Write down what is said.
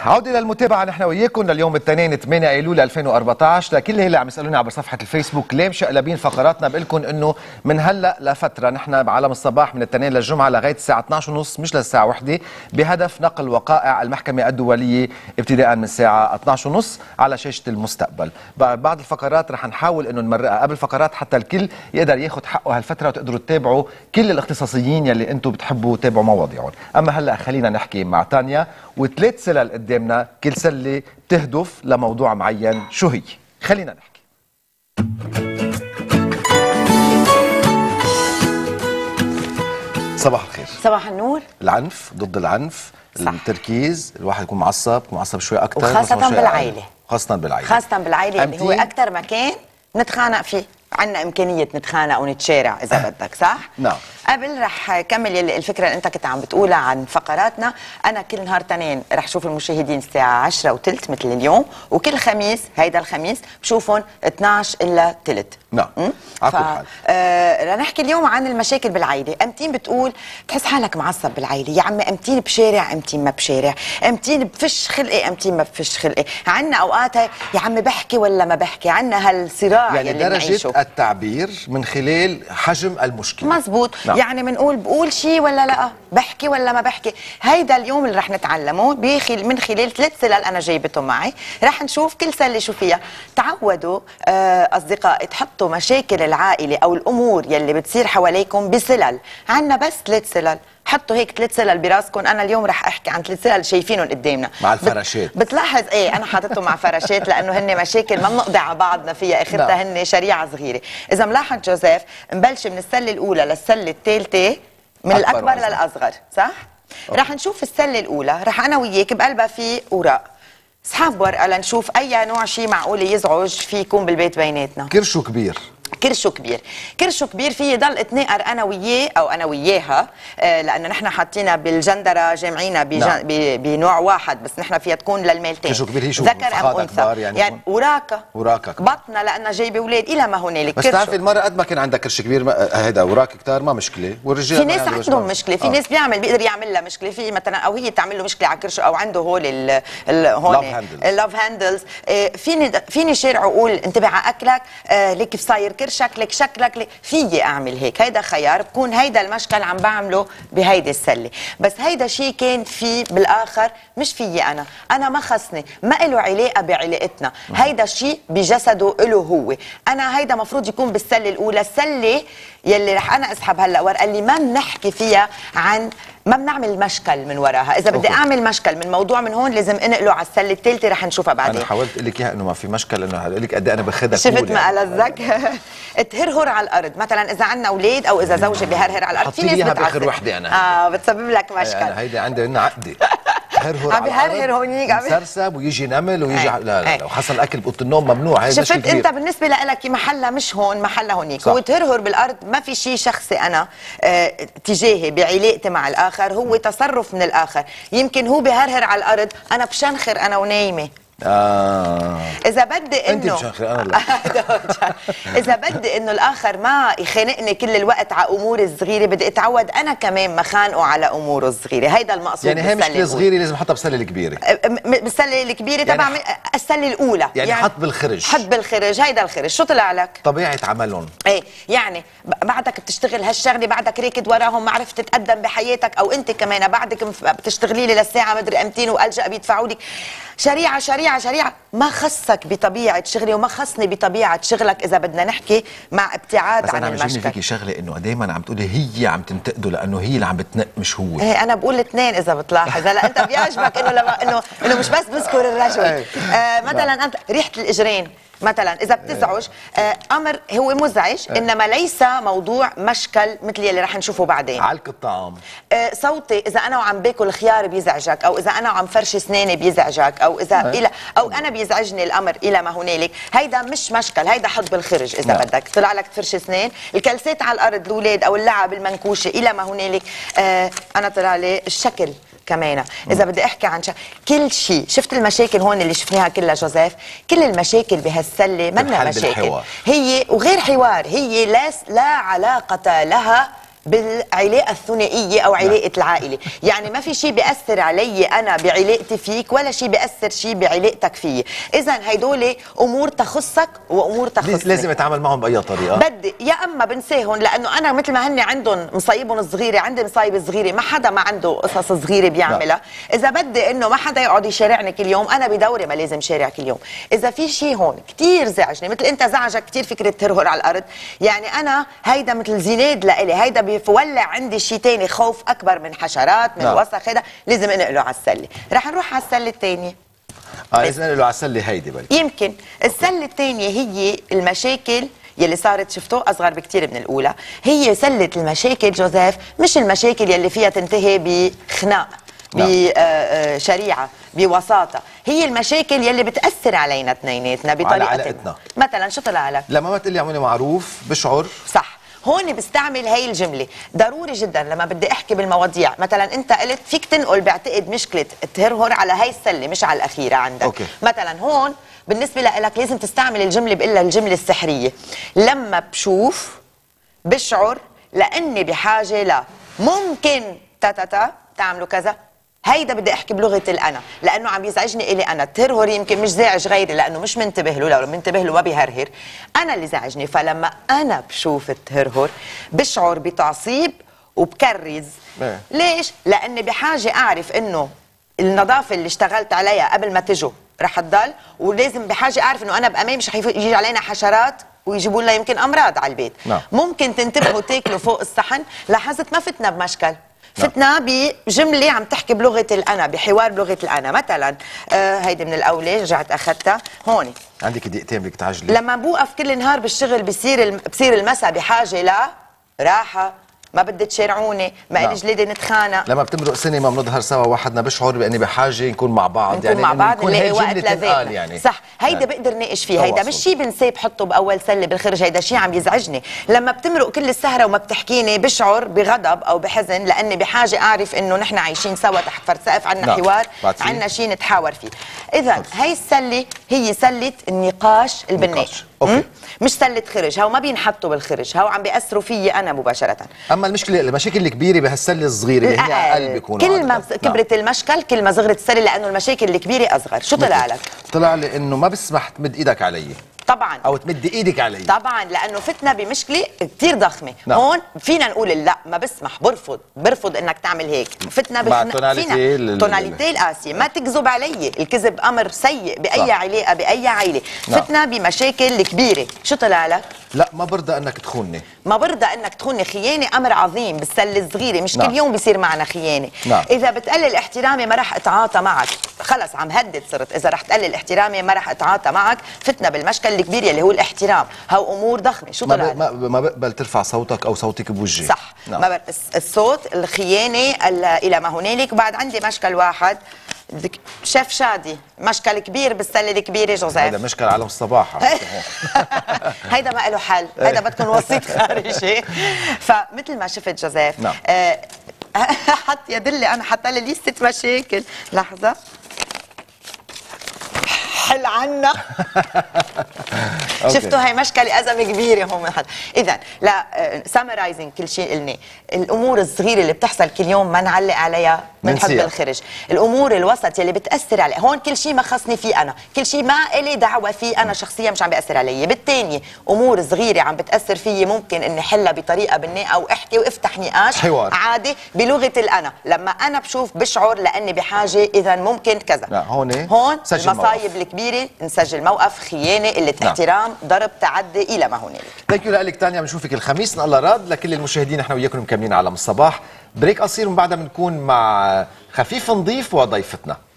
عودة للمتابعة نحن وياكم لليوم الاثنين 8 ايلول 2014. لكل اللي عم يسالوني عبر صفحة الفيسبوك ليه مشقلبين فقراتنا، بقول لكم انه من هلا لفترة نحن بعالم الصباح من الاثنين للجمعة لغاية الساعة 12:30 مش للساعة 1 بهدف نقل وقائع المحكمة الدولية ابتداء من الساعة 12:30 على شاشة المستقبل. بعض الفقرات رح نحاول انه نمرقها قبل فقرات حتى الكل يقدر ياخذ حقه هالفترة وتقدروا تتابعوا كل الاختصاصيين يلي انتم بتحبوا تتابعوا مواضيعهم. اما هلا خلينا نحكي مع تانيا وثلاث سلل قدامنا، كل سلة تهدف لموضوع معين. شو هي؟ خلينا نحكي. صباح الخير. صباح النور. العنف ضد العنف، صح. التركيز، الواحد يكون معصب شوي اكثر، وخاصة بالعائلة. خاصة بالعائلة اللي هو أكثر مكان نتخانق فيه. عنا إمكانية نتخانق ونتشارع إذا بدك، صح؟ نعم. قبل رح كمل الفكرة اللي أنت كنت عم بتقولها عن فقراتنا. أنا كل نهار تنين رح شوف المشاهدين الساعة 10:03 مثل اليوم، وكل خميس هيدا الخميس بشوفهم 12:03. نعم. على كل حال رح نحكي اليوم عن المشاكل بالعائلة. أمتين بتقول بتحس حالك معصب بالعائلة، يا عمي أمتين بشارع أمتين ما بشارع، أمتين بفش خلقي أمتين ما بفش خلقي. عنا أوقات يا عمي بحكي ولا ما بحكي، عنا هالصراع يعني يلي درجة بنعيشه. التعبير من خلال حجم المشكلة. مزبوط. نعم. يعني بقول شيء ولا لا، بحكي ولا ما بحكي. هيدا اليوم اللي رح نتعلمه من خلال 3 سلل أنا جايبتهم معي. رح نشوف كل سلة شو فيها. تعودوا أصدقائي تحطوا مشاكل العائلة أو الأمور يلي بتصير حواليكم بسلل. عنا بس 3 سلل. حطوا هيك 3 سلل براسكم. انا اليوم رح احكي عن 3 سلل شايفينهم قدامنا مع الفراشات. بتلاحظ ايه انا حاطتهم مع فراشات لانه هن مشاكل ما بنقضي على بعضنا فيها، اخرتها هن شريعه صغيره. اذا ملاحظ جوزيف نبلش من السله الاولى للسله الثالثه، من الاكبر للاصغر، صح؟ رح نشوف السله الاولى، رح انا وياك بقلبها في اوراق اصحاب ورقه لنشوف اي نوع شيء معقول يزعج في يكون بالبيت بيناتنا. كرشه كبير. كرشه كبير فيه يضل اتنقر انا وياه او انا وياها، لانه نحن حاطينها بالجندره جامعينها بنوع واحد، بس نحن فيها تكون للميلتين. كرشه كبير هي شو؟ ذكر ام انثى؟ يعني وراكه بطنها لانها جايبه اولاد الى ما هنالك. بس تعرفي المره قد ما كان عندها كرش كبير هيدا وراك كتار ما مشكله، والرجال في ناس عندهم مشكله، في ناس بيقدر يعمل لها مشكله، في مثلا او هي تعمل له مشكله على كرشه او عنده هول هون اللاف هاندلز. فيني شارع اقول انتبه على اكلك، ليك كيف صاير كرشك، لك شكلك، فيي اعمل هيك. هيدا خيار بكون هيدا المشكل عم بعمله بهيدي السله، بس هيدا شيء كان في بالاخر مش فيي انا ما خصني، ما له علاقه بعلاقتنا. هيدا شيء بجسده له هو. انا هيدا مفروض يكون بالسله الاولى. السله يلي رح انا اسحب هلا ورقه اللي ما بنحكي فيها عن، ما بنعمل مشكل من وراها. اذا بدي اعمل مشكل من موضوع من هون لازم انقله على السله الثالثه، رح نشوفها بعدين. انا حاولت اقول لك اياها انه ما في مشكل، انه هقول لك قد ايه انا باخذها. شفت ما ألذك؟ تهرهر على الارض مثلا، اذا عندنا اولاد او اذا زوجي بهرهر على الارض، في ناس بتعصب باخر وحده انا بتسبب لك مشكل. انا هيدي عندي لنا عقده هرهر عم بهرهر هونيك عم يسرسب ويجي نمل ويجي لا وخاصه الاكل باوضه النوم ممنوع. هيدا شفت انت بالنسبه لك محلها مش هون، محلها هونيك. وتهرهر بالارض ما في شيء شخصي انا تجاهي بعلاقتي مع الاخر، هو تصرف من الاخر. يمكن هو بهرهر على الارض، انا بشنخر انا ونايمه. إذا بدي إنه إذا بدي إنه الآخر ما يخانقني كل الوقت على أمور صغيرة، بدي أتعود أنا كمان ما خانقه على أموره الصغيرة. هيدا المقصود. يعني هي مشكلة صغيرة لازم أحطها بالسلة الكبيرة. بالسلة الكبيرة تبع يعني السلة الأولى. يعني حط بالخرج. هيدا الخرج. شو طلع لك؟ طبيعة عملهم. إيه يعني بعدك بتشتغل هالشغلة، بعدك راكد وراهم، ما عرفت تتقدم بحياتك، أو أنت كمان بعدك بتشتغلي لي للساعة مدري أمتين وألجأ بيدفعوا لك شريعة. ما خصك بطبيعة شغلي وما خصني بطبيعة شغلك إذا بدنا نحكي مع ابتعاد عن المشكل. بس أنا فيكي شغلة إنه دايما عم تقولي هي عم تنتقده لأنه هي اللي عم بتنق مش هو. إيه أنا بقول الاثنين إذا بتلاحظ. هلا أنت بيعجبك إنه مش بس بذكر الرجل. مثلا أنت ريحة الإجرين مثلا اذا بتزعج، امر هو مزعج، انما ليس موضوع مشكل مثل يلي رح نشوفه بعدين. علق الطعام، صوتي اذا انا وعم باكل خيار بيزعجك، او اذا انا وعم فرش اسناني بيزعجك، او اذا او انا بيزعجني الامر الى ما هنالك، هيدا مش مشكل، هيدا حط بالخرج. اذا بدك طلع لك تفرش اسنان، الكلسات على الارض، الاولاد او اللعب المنكوشه الى ما هنالك، انا طلع لي الشكل كمان. اذا بدي احكي عن كل شيء، شفت المشاكل هون اللي شفناها كلها جوزيف، كل المشاكل بهالسله منا مشاكل، هي وغير حوار، هي لا علاقه لها بالعلاقه الثنائيه او علاقه العائله. يعني ما في شيء بياثر علي انا بعلاقتي فيك ولا شيء بياثر شيء بعلاقتك فيي. اذا هيدول امور تخصك وامور تخصني، لازم اتعامل معهم باي طريقه. بدي يا اما بنساهم، لانه انا مثل ما هن عندهم مصايبهم صغيره عندي مصايب صغيره، ما حدا ما عنده قصص صغيره بيعملها. اذا بدي انه ما حدا يقعد يشارعني كل يوم، انا بدوري ما لازم شارع كل يوم. اذا في شيء هون كثير زعجني، مثل انت زعجك كثير فكره ترهر على الارض، يعني انا هيدا مثل زناد لإلي، هيدا بيولع عندي شيء ثاني، خوف اكبر من حشرات من وسخ، هيدا لازم انقله على السله. رح نروح على السله الثانيه. لازم انقله على السله هيدي بلكي. يمكن السله الثانيه هي المشاكل يلي صارت، شفتوه اصغر بكتير من الاولى. هي سله المشاكل جوزيف، مش المشاكل يلي فيها تنتهي بخناق، بشريعه، بوساطه. هي المشاكل يلي بتاثر علينا اثنيناتنا بطريقتنا. مثلا شو طلع لك؟ لما ما تقلي اعملي معروف بشعر. صح. هون بستعمل هاي الجمله ضروري جدا لما بدي احكي بالمواضيع. مثلا انت قلت فيك تنقل بعتقد مشكله تهرهر على هاي السله مش على الاخيره عندك. أوكي. مثلا هون بالنسبه لك لازم تستعمل الجمله، بقلها الجمله السحريه، لما بشوف بشعر لاني بحاجه ل ممكن تعملوا كذا. هيدا بدي احكي بلغه الانا، لانه عم يزعجني الي انا. التهرهر يمكن مش زاعج غيري لانه مش منتبه له، لو منتبه له ما بيهرهر. انا اللي زعجني، فلما انا بشوف التهرهر بشعر بتعصيب وبكرز. ليش؟ لاني بحاجه اعرف انه النظافه اللي اشتغلت عليها قبل ما تجوا رح تضل، ولازم بحاجه اعرف انه انا بامام مش يجي علينا حشرات ويجيبوا لنا يمكن امراض على البيت. ممكن تنتبهوا تاكلوا فوق الصحن. لاحظت ما فتنا بمشكل، فتنا بجمله عم تحكي بلغه الانا، بحوار بلغه الانا. مثلا هيدي من الاولى رجعت اخذتها هون. عندك دقيقتين بدك تعجلي. لما بوقف كل نهار بالشغل بصير المساء بحاجه لراحه، ما بدي تشارعوني، ما إلي جليدي نتخانق. لما بتمرق سنه ما بنظهر سوا وحدنا بشعر باني بحاجه نكون مع بعض، نكون يعني مع بعض نلاقي وقت لذاتنا. يعني صح. هيدا بقدر ناقش فيه. هيدا مش شيء بنسيه بحطه باول سله بالخرج، هيدا شيء عم يزعجني. لما بتمرق كل السهره وما بتحكيني بشعر بغضب او بحزن، لاني بحاجه اعرف انه نحن عايشين سوا تحت فرد سقف، عندنا حوار، عندنا شيء نتحاور فيه. اذا هي السله هي سله النقاش البناء. أوكي. مش سله خرج، هو ما بينحطوا بالخرج، هو عم بيأثروا فيي انا مباشره. اما المشاكل الكبيره بهالسله الصغيره اللي هي اقل بيكونوا. كل ما كبرت المشكل كل ما صغرت السله، لانه المشاكل الكبيره اصغر. شو طلع لك؟ طلع لي انه ما بسمح تمد ايدك علي. طبعا. او تمد ايدك علي. طبعا، لانه فتنا بمشكله كثير ضخمه. هون فينا نقول لا، ما بسمح، برفض انك تعمل هيك. فتنا فينا توناليتي القاسيه، ما تكذب علي. الكذب امر سيء باي علاقه باي عائله. فتنا بمشاكل كبيره. شو طلع لك؟ لا، ما برضى انك تخونني. ما برضى انك تخونني. خيانه امر عظيم بالسله الصغيره، مش كل يوم بيصير معنا خيانه. اذا بتقلل احترامي ما رح اتعاطى معك، خلص عم هدد صرت. اذا رح تقلل احترامي ما رح اتعاطى معك. فتنا بالمشكل الكبير اللي هو الاحترام. هاو امور ضخمه. شو طلع؟ ما بقبل ترفع صوتك او صوتك بوجهي. صح. ما الصوت، الخيانه الى ما هنالك. وبعد عندي مشكل واحد، شيف شادي، مشكل كبير بالسله الكبيره جوزيف. هذا مشكل عالم الصباح. هيدا ما له حل، هيدا بدكم وسيط خارجي. فمثل ما شفت جوزيف، حط يدلي انا حتى لي لسته مشاكل. لحظه، حل عنا. شفتوا هي مشكله ازمه كبيره هون. اذا لا سامرايزنج كل شيء قلنا، الامور الصغيره اللي بتحصل كل يوم ما نعلق عليها من حب الخرج. الامور الوسط اللي بتاثر علي، هون كل شيء ما خصني فيه انا، كل شيء ما إلي دعوه فيه انا شخصيا، مش عم بياثر علي. بالتاني امور صغيره عم بتاثر فيي ممكن اني حلها بطريقه بناءه او احكي وافتح نقاش حوار عادي بلغه الانا. لما انا بشوف بشعر لاني بحاجه، اذا ممكن كذا. لا هون المصايب الكبيره نسجل موقف، خيانه، قله احترام، ضرب، تعدي، الى ما هنالك. ثانك يو لك تانيا. بنشوفك الخميس ان الله راد. لكل المشاهدين احنا وياكم مكملين عالم الصباح. بريك قصير ومن بعدها بنكون مع خفيف نظيف وضيفتنا.